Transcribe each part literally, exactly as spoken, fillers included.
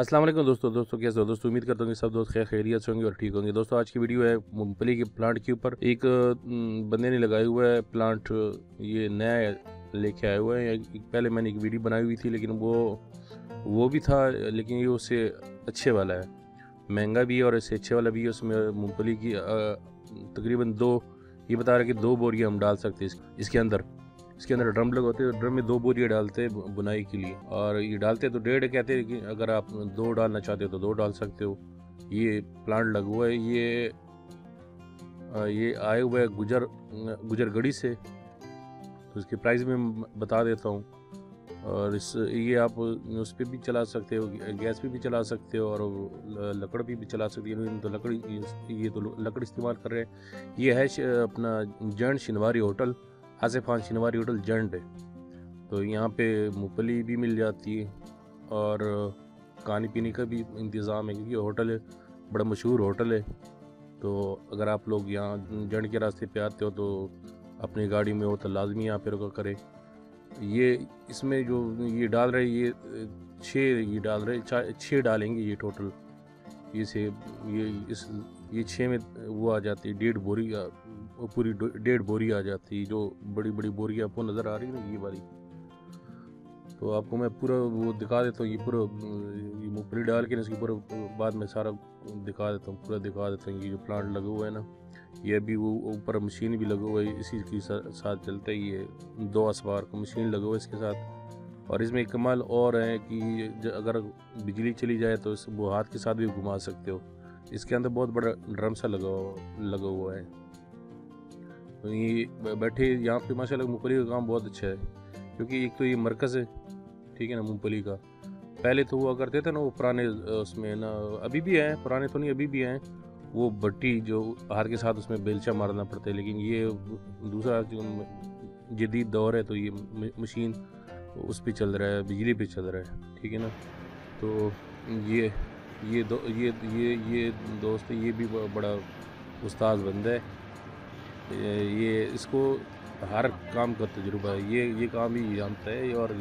अस्सलाम वालेकुम दोस्तों दोस्तों कैसे हो दोस्तों। उम्मीद करता हूँ कि सब दोस्त खैर खैरियत से होंगे और ठीक होंगे। दोस्तों आज की वीडियो है मूंगफली के प्लांट के ऊपर। एक बंदे ने लगाया हुआ है प्लांट, ये नया लेके आया हुआ है। पहले मैंने एक वीडियो बनाई हुई थी लेकिन वो वो भी था, लेकिन ये उससे अच्छे वाला है, महंगा भी है और इससे अच्छे वाला भी है। उसमें मूँगफली की तकरीबन दो, ये बता रहे कि दो बोरियाँ हम डाल सकते हैं इसके अंदर। इसके अंदर ड्रम लगे होते हैं, ड्रम में दो बोरियाँ डालते हैं बुनाई के लिए, और ये डालते हैं तो डेढ़ कहते हैं कि अगर आप दो डालना चाहते हो तो दो डाल सकते हो। ये प्लांट लगा हुआ है, ये ये आए हुए है गुजर गुजरगढ़ी से। तो इसकी प्राइस में बता देता हूँ। और इस ये आप उस पर भी चला सकते हो, गैस पे भी चला सकते हो और लकड़ पे भी चला सकते हो। तो लकड़ी ये तो लकड़ इस्तेमाल कर रहे हैं। ये है अपना giant Shinwari hotel, Asif Khan Shinwari hotel giant है। तो यहाँ पे मूंगफली भी मिल जाती है और खाने पीने का भी इंतज़ाम है, क्योंकि होटल है, बड़ा मशहूर होटल है। तो अगर आप लोग यहाँ जैंट के रास्ते पे आते हो तो अपनी गाड़ी में हो तो लाजमी यहाँ पे रुका करें। ये इसमें जो ये डाल रहे ये छः ये डाल रहे छः डालेंगे ये टोटल। ये से ये इस ये छः में वो आ जाती है डेढ़ बोरी, पूरी डेढ़ बोरी आ जाती है। जो बड़ी बड़ी बोरी आपको नज़र आ रही है ना ये वाली, तो आपको मैं पूरा वो दिखा देता हूँ। ये पूरा ये मूंगफली डाल के ना इसकी पूरा बाद में सारा दिखा देता हूँ, पूरा दिखा देता हूँ। ये जो प्लांट लगा हुआ है ना, ये भी वो ऊपर मशीन भी लगा हुआ है, इसी के साथ चलता है। ये दो असवार का मशीन लगा हुआ है इसके साथ। और इसमें एक कमाल और है कि अगर बिजली चली जाए तो इस वो हाथ के साथ भी घुमा सकते हो। इसके अंदर बहुत बड़ा ड्रम सा लगा लगा हुआ है। तो ये बैठे यहाँ पे माशाल्लाह मूंगफली का काम बहुत अच्छा है, क्योंकि एक तो ये मरकज़ है, ठीक है ना, मूंगफली का। पहले तो हुआ करते थे ना वो पुराने उसमें ना, अभी भी हैं, पुराने तो नहीं अभी भी हैं, वो भट्टी जो हाथ के साथ उसमें बेलचा मारना पड़ता है। लेकिन ये दूसरा जो जदीद दौर है तो ये मशीन उस पर चल रहा है, बिजली पे चल रहा है, ठीक है ना। तो ये ये दो ये ये ये दोस्त ये भी बड़ा उस्ताद बंदा है। ये इसको हर काम का तजुर्बा है, ये ये काम ही जानता है। और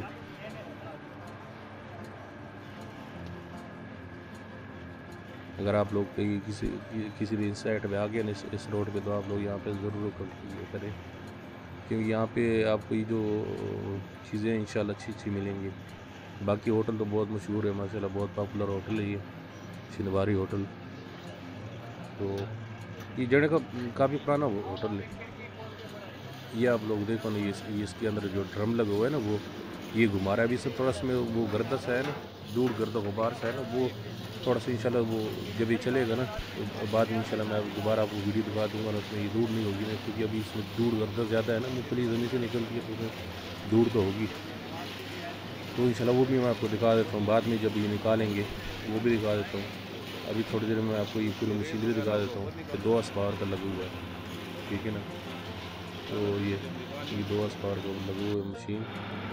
अगर आप लोग कहीं किसी किसी भी साइड पे आ गए ना इस, इस रोड पे, तो आप लोग यहाँ पे ज़रूर करें, क्योंकि यहाँ पे आपको ये जो चीज़ें इंशाल्लाह अच्छी अच्छी मिलेंगी। बाकी होटल तो बहुत मशहूर है माशाल्लाह, बहुत पॉपुलर होटल है ये शिनवारी होटल। तो ये जड़े का काफ़ी पुराना होटल है। ये आप लोग देखो ना, ये, ये इसके अंदर जो ड्रम लगा हुआ है ना वो ये घुमा रहा है। अभी सब थोड़ा सा वो गर्दा सा है ना, दूर गर्दा गुबार सा है ना, वो थोड़ा सा इंशाल्लाह वो जब ये चलेगा ना तो बाद में इंशाल्लाह मैं दोबारा आपको वीडियो दिखा दूँगा ना, उसमें ये दूर नहीं होगी ना, क्योंकि अभी इसमें दूर गर्दा ज़्यादा है ना, मूंगफली ज़मीन से निकलती है तो उसमें दूर तो होगी। तो इंशाल्लाह वो भी मैं आपको दिखा देता हूँ बाद में, जब ये निकालेंगे वो भी दिखा देता हूँ। अभी थोड़ी देर में आपको ये पूरी मशीनरी दिखा देता हूँ कि दो असपार का लगा हुआ है, ठीक है ना। तो ये ये दो असपार का लगा हुआ है मशीन।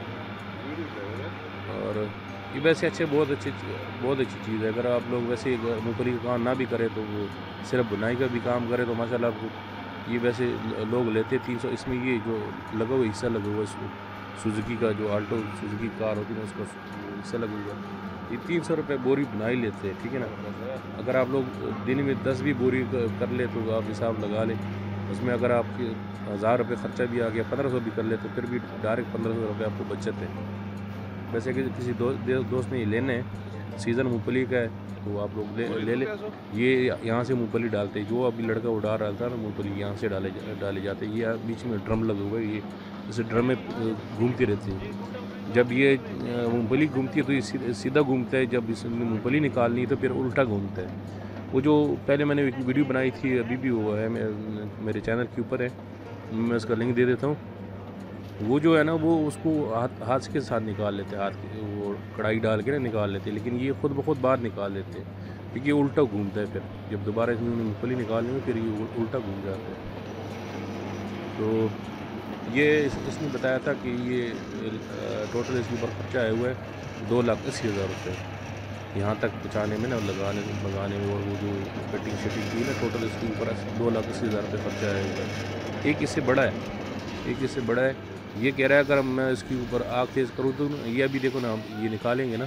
और ये वैसे अच्छे बहुत अच्छी बहुत अच्छी चीज़ है। अगर आप लोग वैसे मूंगफली का काम ना भी करें तो वो सिर्फ बुनाई का भी काम करें तो माशाल्लाह आपको ये वैसे लोग लेते तीन सौ। इसमें ये जो लगा हुआ हिस्सा लगा हुआ है सुजुकी का, जो आल्टो सुजुकी कार होती है ना उसका हिस्सा लगा हुआ है, ये तीन सौ रुपये बोरी बुनाई लेते हैं, ठीक है ना। अगर आप लोग दिन में दस भी बोरी कर ले तो आप हिसाब लगा लें, उसमें अगर आपके हज़ार रुपये ख़र्चा भी आ गया, पंद्रह सौ भी कर ले तो फिर भी डायरेक्ट पंद्रह सौ रुपये आपको बचत है। वैसे कि किसी दो, दोस्त ने ये लेने हैं, सीज़न मूंगफली का है तो आप लोग ले ले ले ये यहाँ से मूंगफली डालते हैं। जो अभी लड़का उड़ा रहा था ना मूंगफली, यहाँ से डाले डाले जाते हैं। ये बीच में ड्रम लगा हुआ है, ये इस ड्रम में घूमती रहती है। जब ये मूंगफली घूमती है तो ये सीधा घूमता है, जब इसमें मूंगफली निकालनी है तो फिर उल्टा घूमता है। वो जो पहले मैंने एक वीडियो बनाई थी, अभी भी हुआ है, मेरे चैनल के ऊपर है, मैं उसका लिंक दे देता हूँ। वो जो है ना वो उसको हाथ हाथ के साथ निकाल लेते हैं, हाथ के वो कढ़ाई डाल के ना निकाल लेते हैं, लेकिन ये खुद ब खुद बाहर निकाल लेते हैं, क्योंकि ये उल्टा घूमता है। फिर जब दोबारा इसमें मूंगफली निकालने में फिर ये उल्टा घूम जाता है। तो ये इस, इसने बताया था कि ये टोटल इसके ऊपर खर्चा आया हुआ है दो लाख अस्सी हज़ार रुपये यहाँ तक पहुँचाने में ना, लगाने लगाने में, और वो जो कटिंग शटिंग की ना, टोटल इसके ऊपर दो लाख अस्सी हज़ार रुपये खर्चा आया हुआ है। एक इससे बड़ा है, एक इससे बड़ा है। ये कह रहा है अगर मैं इसके ऊपर आग तेज़ करूँ तो ये अभी देखो ना, हम ये निकालेंगे ना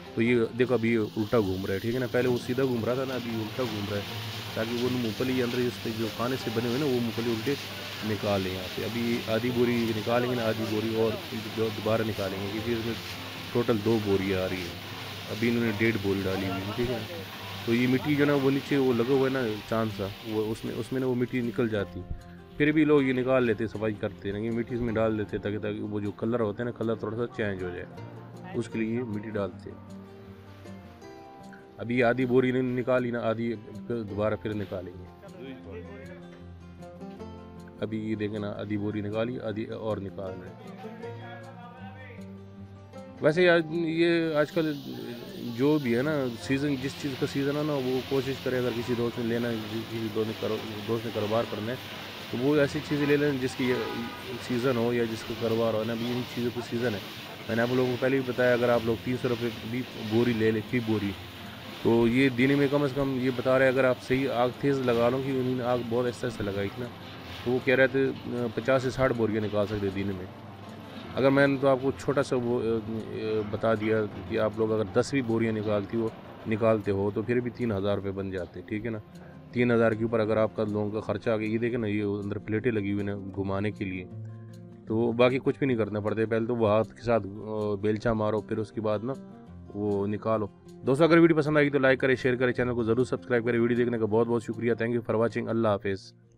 तो ये देखो अभी उल्टा घूम रहा है, ठीक है ना। पहले वो सीधा घूम रहा था ना, अभी उल्टा घूम रहा है, ताकि वो मूँगफली अंदर इसके जो खाने से बने हुए ना वो मूँगफली उल्टे निकालें यहाँ से। अभी आधी बोरी निकालेंगे ना, आधी बोरी और दोबारा निकालेंगे, क्योंकि इसमें टोटल दो बोरी आ रही है। अभी इन्होंने डेढ़ बोरी डाली हुई है, ठीक है। तो ये मिट्टी जो ना वो नीचे वो लगा हुआ है ना चांद सा, वो उसमें उसमें ना वो मिट्टी निकल जाती, फिर भी लोग ये निकाल लेते, सफाई करते हैं, ये मिट्टी इसमें डाल देते ताकि ताकि वो जो कलर होता है ना, कलर थोड़ा सा चेंज हो जाए, उसके लिए मिट्टी डालते। अभी आधी बोरी ने निकाली ना, आधी दोबारा फिर निकालेंगे। अभी ये देखें ना, आधी बोरी निकाली, आधी और निकाल रहे हैं। वैसे आज ये आजकल जो भी है ना सीज़न, जिस चीज़ का सीज़न है ना वो कोशिश करे, अगर किसी दोस्त ने लेना है, किसी दोस्त ने करो दोस्त ने कारोबार करना है तो वो ऐसी चीज़ें ले लें जिसकी सीज़न हो या जिसका कारोबार हो ना। अभी इन चीज़ों का सीज़न है। मैंने आप लोगों को पहले भी बताया, अगर आप लोग तीन सौ रुपये भी बोरी ले लें, फी बोरी, तो ये दिन में कम से कम ये बता रहे हैं, अगर आप सही आग तेज़ लगा लो, कि उन्होंने आग बहुत ऐसे ऐसे लगाई थी ना, तो वो कह रहे थे पचास से साठ बोरियाँ निकाल सकते दिन में। अगर मैंने तो आपको छोटा सा वो बता दिया कि आप लोग अगर दस भी बोरियाँ निकालती हो निकालते हो तो फिर भी तीन हज़ार रुपये बन जाते, ठीक है ना। तीन हज़ार के ऊपर अगर आपका लोगों का खर्चा आ गया, ये देखें ना, ये अंदर प्लेटें लगी हुई ना घुमाने के लिए, तो बाकी कुछ भी नहीं करना पड़ता। पहले तो वो हाथ के साथ बेलचा मारो, फिर उसके बाद ना वो निकालो। दोस्तों अगर वीडियो पसंद आएगी तो लाइक करें, शेयर करें, चैनल को ज़रूर सब्सक्राइब करें। वीडियो देखने का बहुत बहुत शुक्रिया। Thank you for watching. अल्लाह हाफिज़।